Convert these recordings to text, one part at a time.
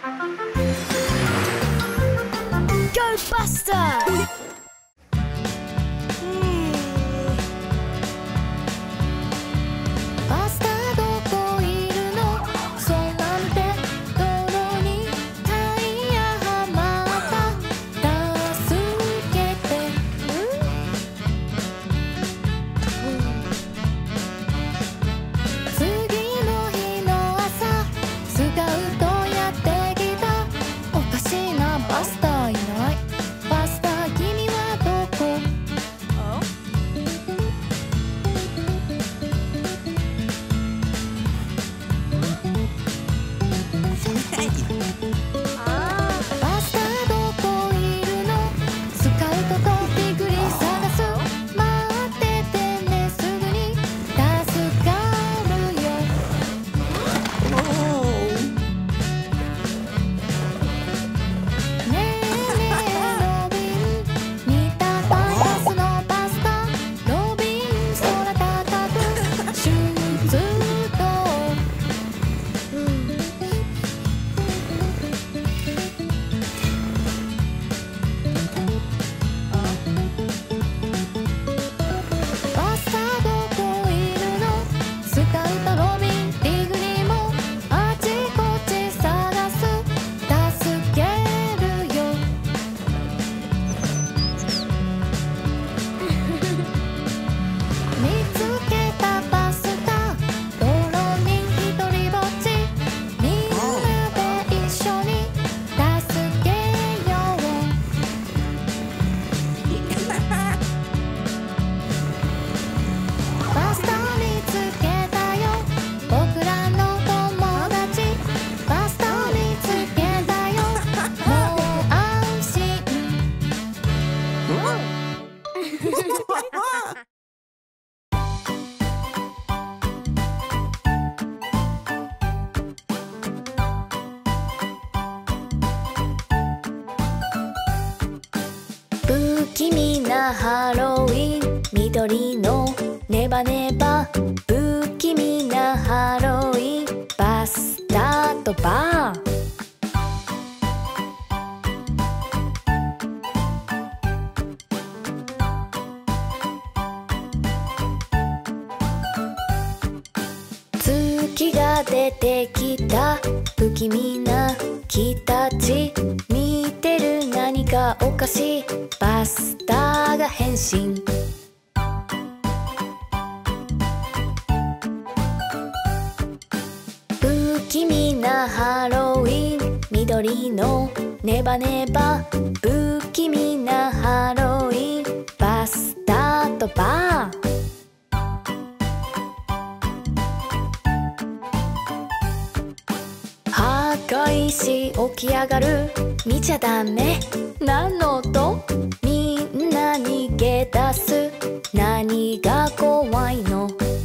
Go Buster! パスタどこいるの？そうなんて泥にタイヤはまった助けて。次の日の朝スカウトやってきた。おかしいな、バスターいない。バスター君はどこ？バスターどこいるの？スカウトとびっくり探す。待っててね、すぐに助かるよ。ねえねえロビン、見たパスのパスタ。ロビン空高くシューズとバスターどこいるの？スカウトロビンリグリもあちこち探す。助けるよ。見つけたバスター、泥にひとりぼっち。みんなで一緒に助けよう。バスター見つけたよ、僕らの友達。バスター見つけたよ、もう安心。不気味なハロウィン、緑のネバネバ。不気味なハロウィン、バスターとバー。月が出てきた。不気味な木たち見てる、何かおかしい。バスターが変身。不気味なハロウィン、緑のネバネバ。不気味なハロウィン、バスターとバー。赤石起き上がる、見ちゃダメ。何の音？みんな逃げ出す。何が怖いの？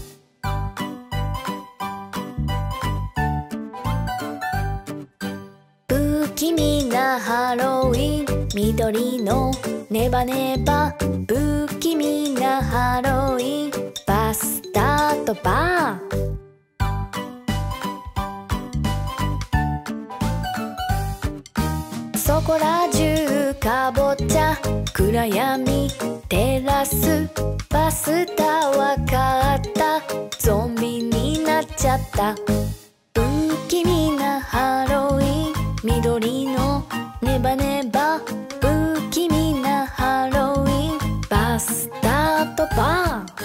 不気味なハロウィン、緑のネバネバ。不気味なハロウィン、バスターとバー。そこら中かぼちゃ、暗闇照らす。バスターわかった、ゾンビになっちゃった。不気味なハロウィン、緑のネバネバ。不気味なハロウィン、バスターとバー。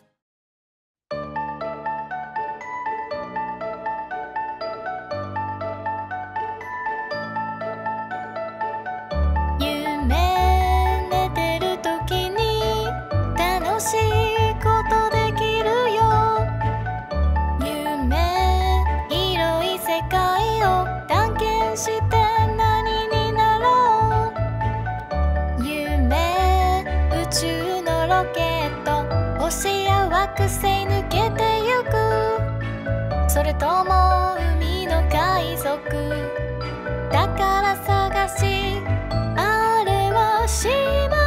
夢寝てる時に楽しいことできるよ。夢広い世界を探検して何になろう。夢宇宙のロケット、星や惑星抜けてゆく。それとも海の海賊、宝探し、あれは島。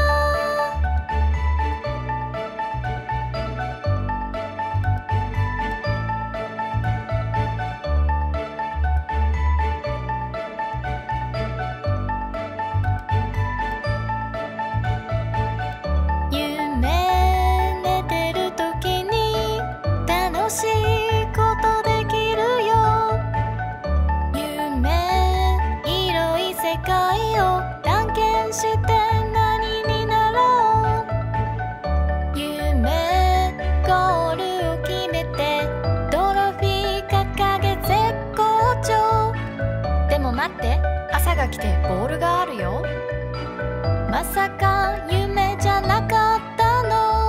世界を探検して何になろう。夢ゴールを決めてトロフィー掲げ絶好調。でも待って、朝が来てボールがあるよ。まさか夢じゃなかったの。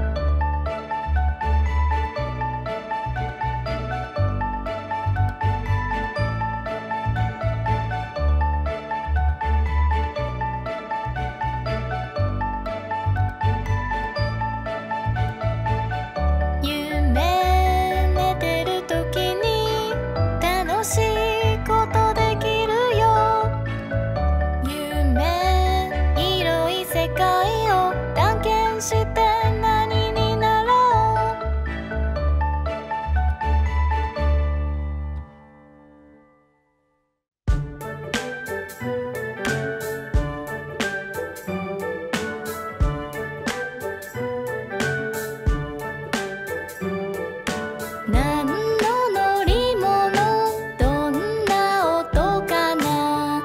夢寝てる時に楽しいことできるよ。夢広い世界を探検して何になろう。何の乗り物、どんな音かな。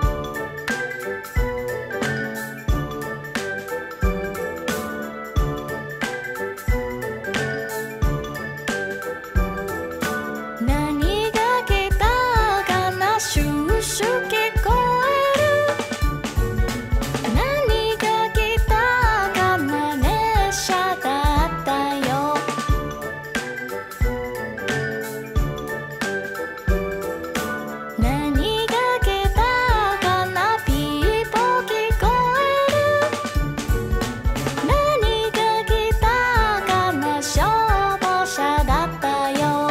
何が来たかな、シューシュ聞こえる。何が来たかな、列車だったよ。何が来たかな、ピーポー聞こえる。何が来たかな、消防車だったよ。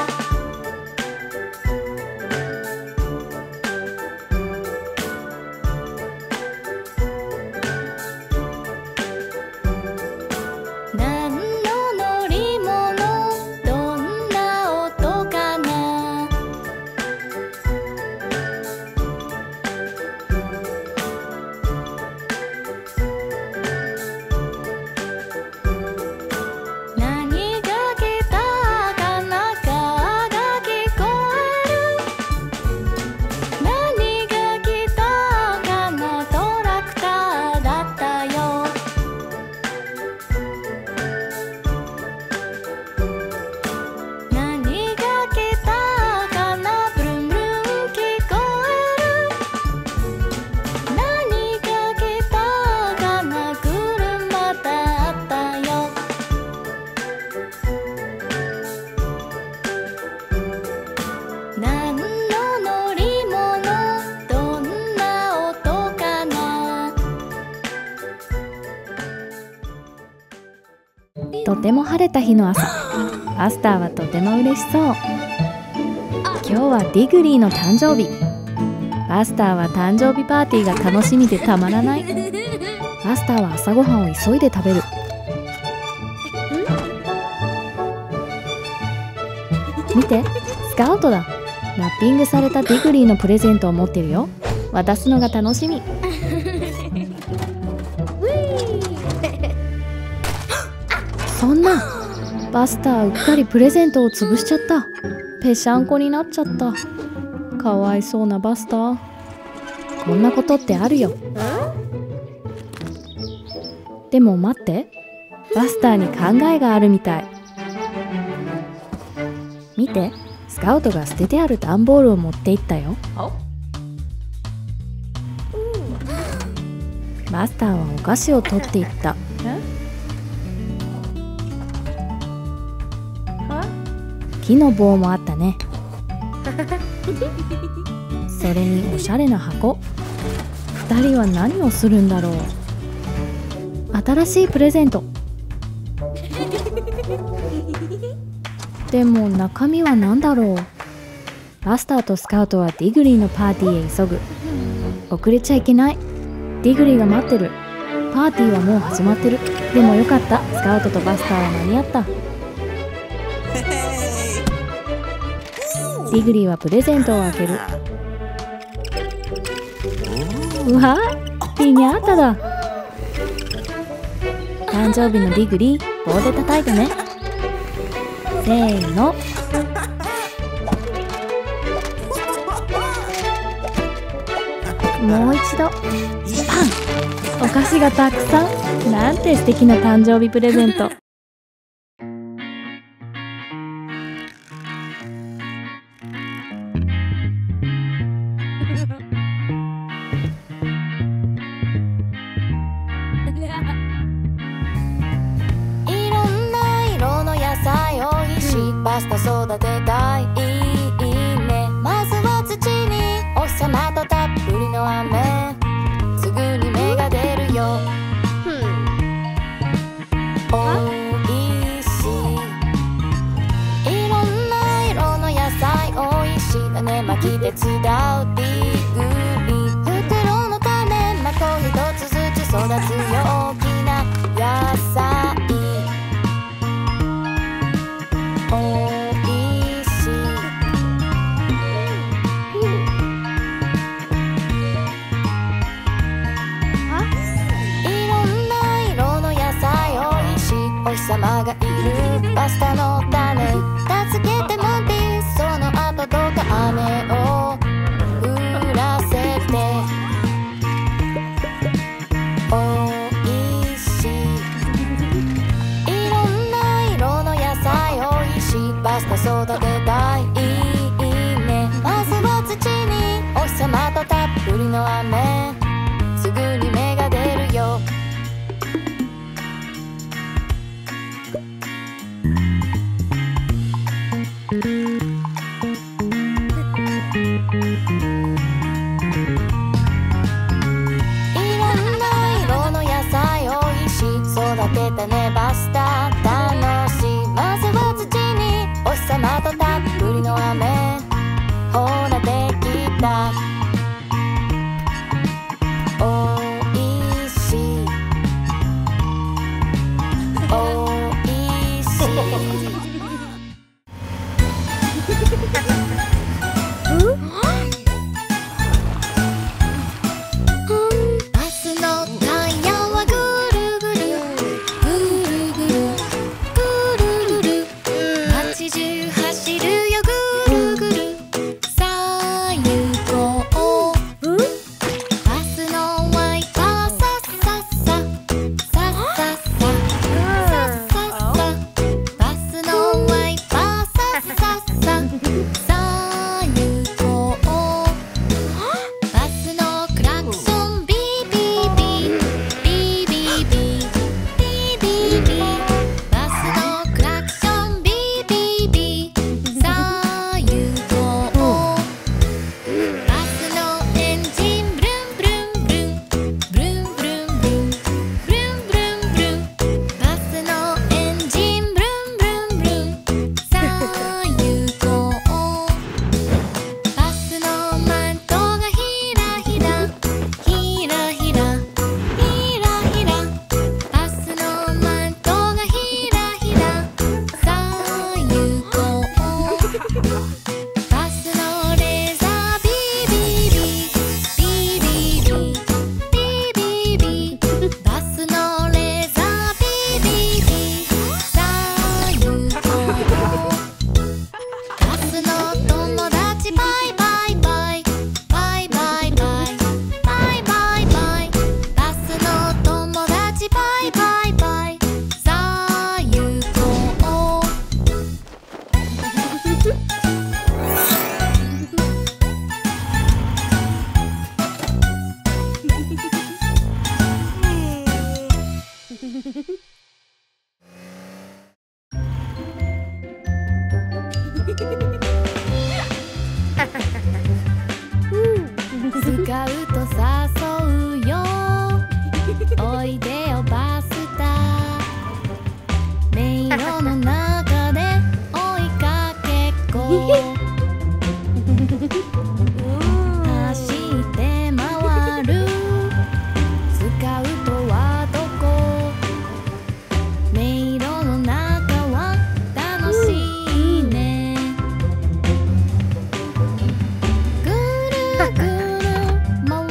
何の乗り物、どんな音かな。何が来たかな、カーが聞こえる。何が来たかな、トラクターだったよ。何が来たかな、ブルンブルン聞こえる。何が来たかな、車だったよ。何の乗り物、どんな音かな。 とても晴れた日の朝、バスターはとても嬉しそう。今日はディグリーの誕生日。バスターは誕生日パーティーが楽しみでたまらない。バスターは朝ごはんを急いで食べる。見て、スカウトだ。ラッピングされたディグリーのプレゼントを持ってるよ。渡すのが楽しみ。そんな、バスターうっかりプレゼントを潰しちゃった。ぺしゃんこになっちゃった。かわいそうなバスター。こんなことってあるよ。でも待って、バスターに考えがあるみたい。見て、スカウトが捨ててある段ボールを持っていったよ。バスターはお菓子を取っていった。木の棒もあったね。それにおしゃれな箱。2人は何をするんだろう。新しいプレゼント。でも中身は何だろう。バスターとスカウトはディグリーのパーティーへ急ぐ。遅れちゃいけない。ディグリーが待ってる。パーティーはもう始まってる。でもよかった、スカウトとバスターは間に合った。ディグリーはプレゼントを開ける。うわ、ピニャータだ。誕生日のディグリー、棒で叩いてね。せーの。 もう一度スパン。お菓子がたくさん。なんて素敵な誕生日プレゼント。 いろんな色の野菜おいしいパスタ育てたい。いいね。まずは土にお日様とたっぷりの雨。すぐに芽が出るよ。おいしい。いろんな色の野菜おいしい。種まき手伝うディグリ。袋の種まこう一つずつ育つよ。大きな野菜。おいしい。いろんな色の野菜おいしい。お日様がいるパスタの種助けてもピース。その後どうか雨を降らせて。おいしい。いろんな色の野菜おいしいパスタ育てたい。いいね。まずは土にお日様とたっぷりの雨。すぐに芽が出るよ。いろんな色の野菜おいしい。育てたねパスタ楽しい。まずは土にお日様とたっぷりの雨。ほらできた。おいしい。おいしい。バスのタイヤはぐるぐるぐるぐるぐるぐる。街中走るよぐるぐる。さあ行こう。バスのワイパーさっさっささっさっささっさっさ。バスのワイパーさっさっささあ行こう。バスのクラクションビービービービービービービービービー。バスのクラクションビービービー。さあ行こう。バスのエンジンブルンブルンブルンブルンブルンブルンブルンブルンブルン。バスのエンジンブルンブルンブルン。さあ行こう。バスのマントがひらひらひらひらひらひら。バスのマントがひらひら。さあ行こう。バスのレーザービービービービービービービービービー。バスのレーザービービービー。さあ行こう。バスの友達バイバイバイバイバイバイバイバイバイ。バスの友達バイバイバイ。さあ行こう。スカウト誘うよ。おいでよバスター。迷路の中で追いかけっこ。走って回る。スカウトはどこ。迷路の中は楽しいね。ぐるぐる回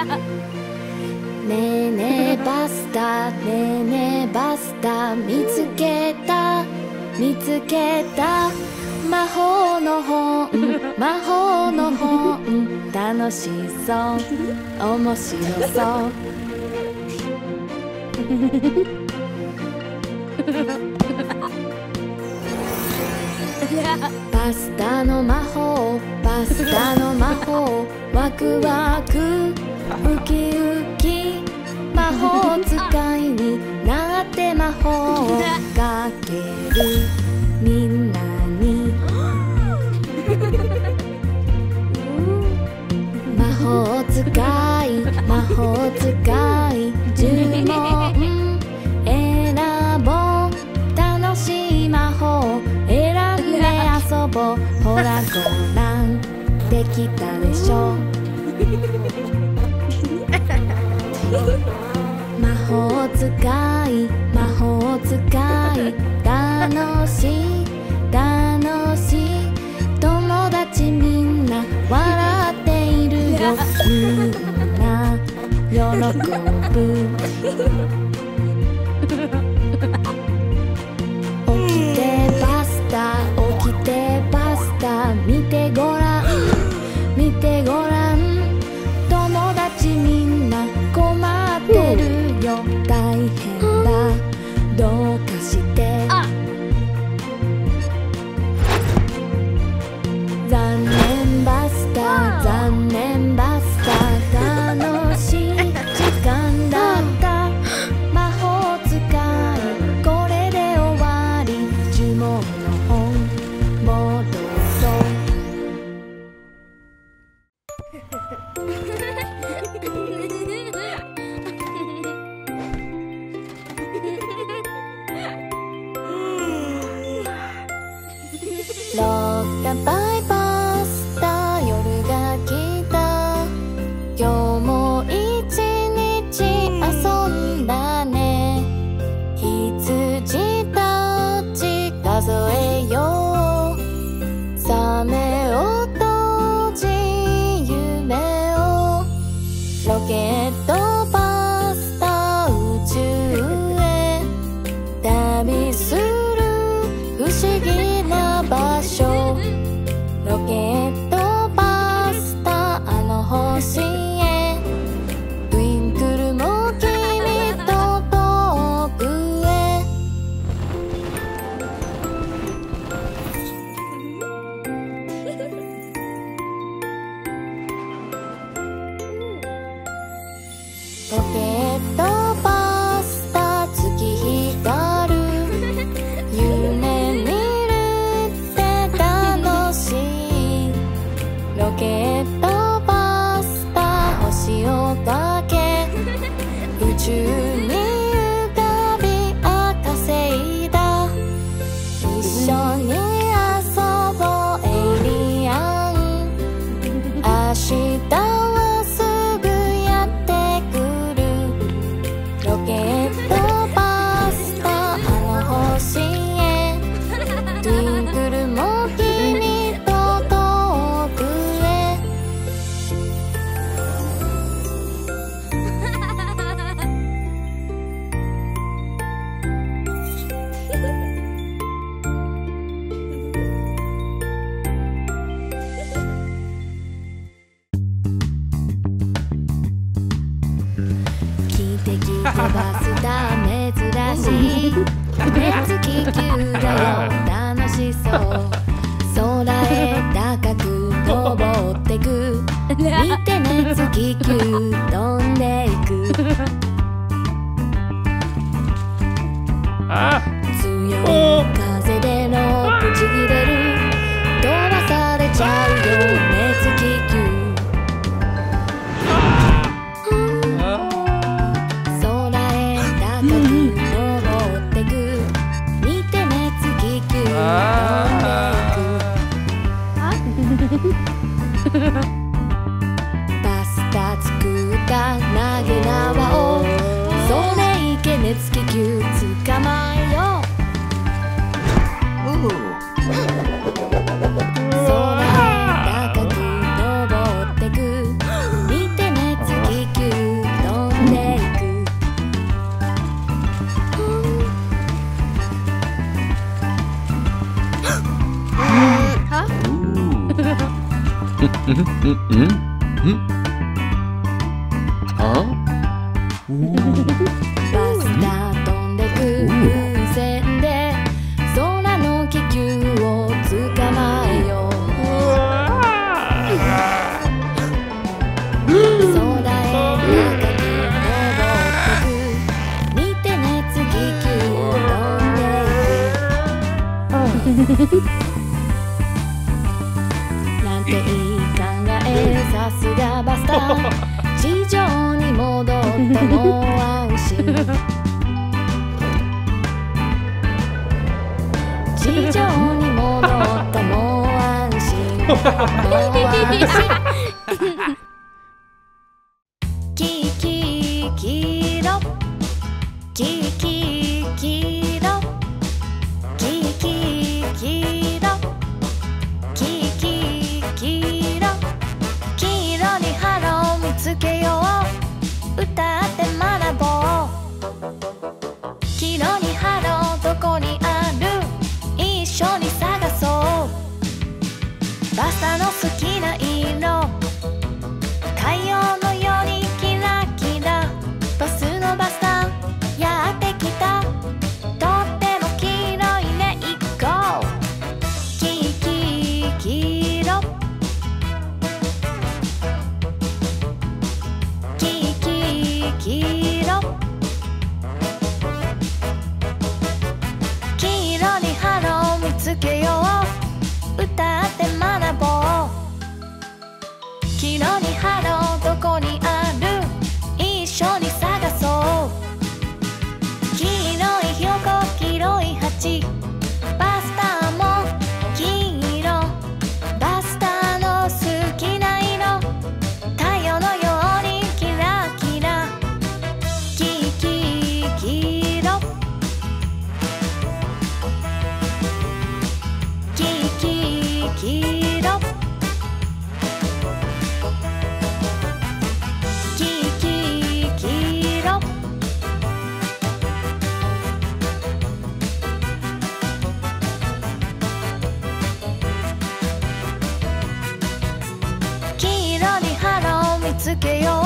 ねえねえバスター、ねえねえバスター、見つけた見つけた、魔法の本魔法の本、楽しそう面白そうパスタの魔法パスタの魔法、ワクワクウキウキ、魔法使いになって魔法をかけるみんなに魔法使い魔法使い、呪文選ぼう、楽しい魔法選んで遊ぼう、ほらごらんできたでしょ魔法使い魔法使い、楽しい楽しい、友達みんな笑っているよ、みんな喜ぶ起きてバスター起きてバスター、見てごらん見てごらん、友達みんな困ってるよ、大変だどうかして残念バスター残念バスター、楽しい時間だった、魔法使いこれで終わり、呪文の本戻そうロッカバイバスター、夜が来た、今日も一日遊んだね、羊たち数えよう、サメを閉じ夢を、ロケットバスター宇宙へ旅する不思議な場所、ロケットバスターあの星へ、トゥインクルも君と遠くへ、ロケットバスター月光る、夢見るって楽しい、ロケットバスター星をかけ、宇宙に浮かび赤星だ、一緒に遊ぼうエイリアン、明日はすぐやってくる、ロケットバスターあの星へ、トゥインクルも君と遠くへ、聞いて聞いてバスター珍しい熱気球だよ楽しそう、空へ高く登ってく、見てね月球飛んでいく、強い風でロープちぎれる、飛ばされちゃうよね月球、空へ高く登ってく、見てね月球飛んでいくバスタ作ったバスが飛んでく風船で空の気球を捕まえよう。空へ高く登ってく見てね次気球飛んでいくなんていい考えさすがバスター地上に戻ってもう安心地上に戻ってもう安心もう安心キキキロキキキロキキキロキキキロ黄色に花を見つけよう歌って学ぼう黄色に花どこにある一緒に探そうバスタの好きな色太陽のようにキラキラバスのバスタやってきたとっても黄色いね行こうキキキロキキキロ黄色に花を見つけよう歌って学ぼう黄色に花どこにある一緒に探そう黄色いひよこ黄色い鉢バスターも黄色バスターの好きな色太陽のようにキラキラキキキロキキキロキキキロ黄色に花を見つけよ